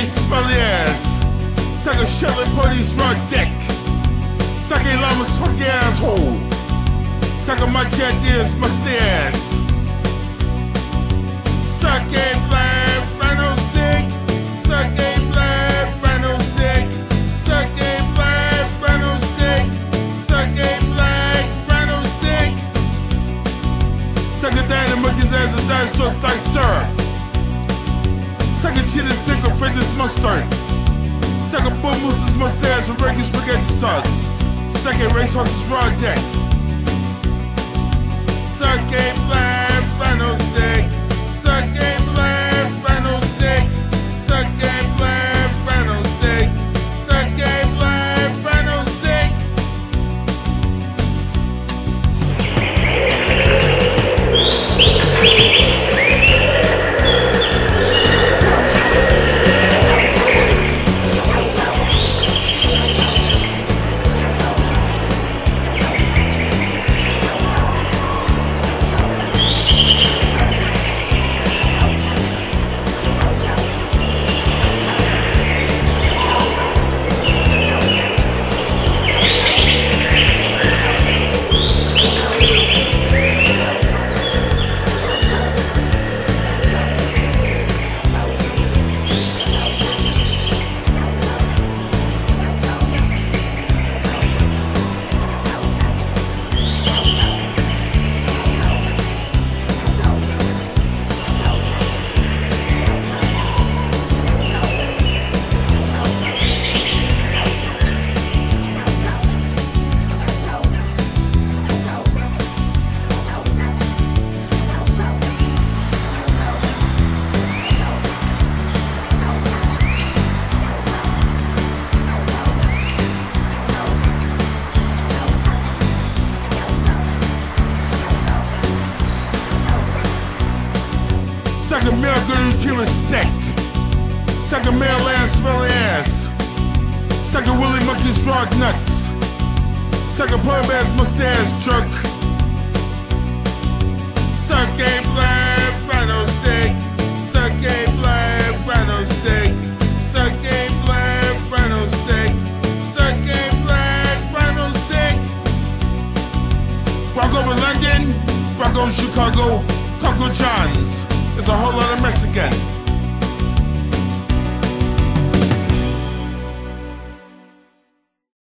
smelly ass. Suck a shelling police raw dick. Suck a llama's funky asshole. Suck a much ideas, musty ass. Suck a black Rhino's dick. Suck a black Rhino's dick. Suck a black Rhino's dick. Suck a black Rhino's dick. Suck a dad and monkey's ass and dinosaurs like syrup. Suck a cheetah stick with French's mustard. Suck a bull moose's mustache with regular spaghetti sauce. Suck a racehorse's raw dick. Suck a black Rhino's dick. Suck a black Rhino's dick. Suck a black Rhino's dick. Suck a black Rhino's dick. Suck a male good and kill a stick. Suck a male ass smelly ass. Suck a Willy monkey's frog nuts. Suck a poor man's mustache drunk. Suck a black Rhino's dick. Suck a black Rhino's dick. Suck a black Rhino's dick. Suck a black Rhino's dick. Walk over London, walk over Chicago, Taco John's. There's a whole lot of Mexican.